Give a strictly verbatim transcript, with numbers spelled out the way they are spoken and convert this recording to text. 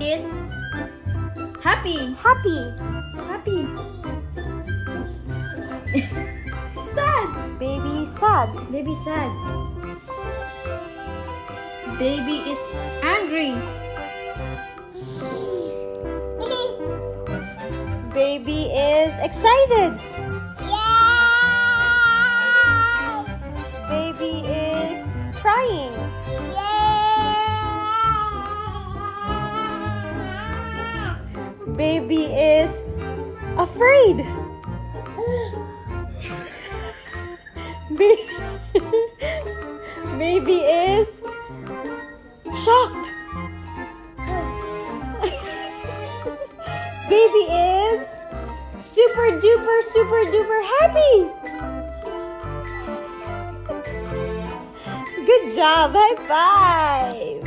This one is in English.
is happy. Happy. Happy. Sad. Baby sad. Baby sad. Baby is angry. Baby is excited. Baby is crying. Baby is afraid. Ba- Baby is shocked. Baby is super duper super duper happy. Good job. High five.